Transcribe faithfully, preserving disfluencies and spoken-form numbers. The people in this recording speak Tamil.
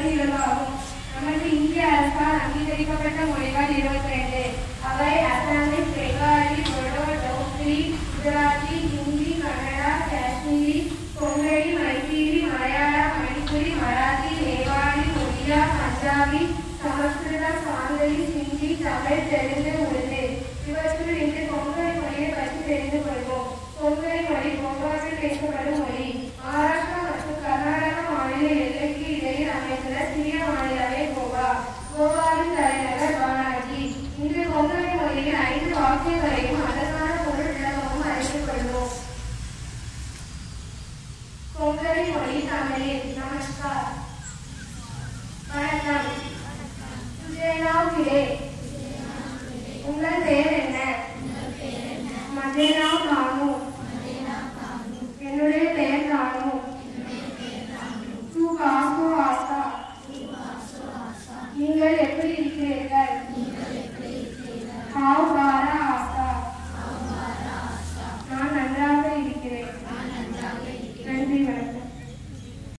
இயல்பாகும். நமது இந்திய அரசால் அங்கீகரிக்கப்பட்ட மொழிகள் இருபத்தி ரெண்டு. அவை அசாமிஸ், பெங்காலி, போடோ, டோக்ரி, குஜராத்தி, ஹிந்தி, கன்னடா, காஷ்மீரி, கொங்கணி, மைத்திரி, மலையாளம், மணிப்புரி, மராத்தி, நேபாளி, ஒடியா, பஞ்சாபி, சமஸ்கிருதம், சாந்தலி, சிந்தி, தமிழ், தெலுங்கு, உருது. இவற்றுள் இன்று கொங்கணி மொழியை பற்றி தெரிந்து கொள்வோம். கொங்கணி மொழி கோவாவில் பேசப்படும் மொழி. மகாராஷ்டிரா மற்றும் கர்நாடகா மாநில எல்லைக்கு இடையில் அமைந்துள்ள சிறிய மாநிலமே கோவா. கோவாவின் தலைநகர் வாரணாசி. இன்று கொங்கணி மொழியில் ஐந்து வாக்கியங்களையும் அதற்கான பொருள் விளக்கமும் அறிந்து கொள்வோம். கொங்கணி மொழி தமிழில். நமஸ்கார். வணக்கம். சுஜேனாவுக்கிலே. உங்கள் பெயர் என்ன? மதேனா கானு. என்னுடைய பெயர் கானு. தூ காசோ ஆசா. நீங்கள் எப்படி இருக்கிறீர்கள்?